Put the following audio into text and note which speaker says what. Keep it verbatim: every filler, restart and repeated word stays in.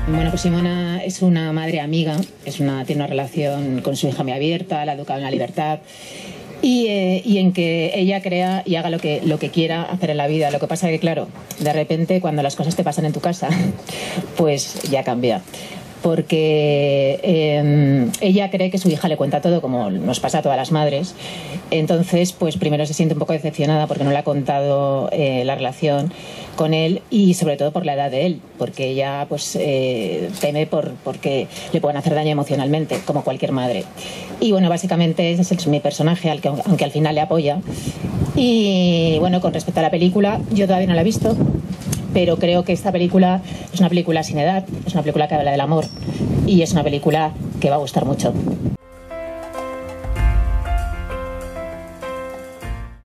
Speaker 1: Bueno, pues Simona es una madre amiga, es una, tiene una relación con su hija muy abierta, la ha educado en la libertad y, eh, y en que ella crea y haga lo que, lo que quiera hacer en la vida. Lo que pasa es que, claro, de repente cuando las cosas te pasan en tu casa, pues ya cambia. Porque eh, ella cree que su hija le cuenta todo, como nos pasa a todas las madres. Entonces, pues primero se siente un poco decepcionada porque no le ha contado eh, la relación con él y sobre todo por la edad de él, porque ella pues eh, teme por porque le puedan hacer daño emocionalmente, como cualquier madre. Y bueno, básicamente ese es mi personaje, al que, aunque al final le apoya. Y bueno, con respecto a la película, yo todavía no la he visto, pero creo que esta película es una película sin edad, es una película que habla del amor y es una película que va a gustar mucho.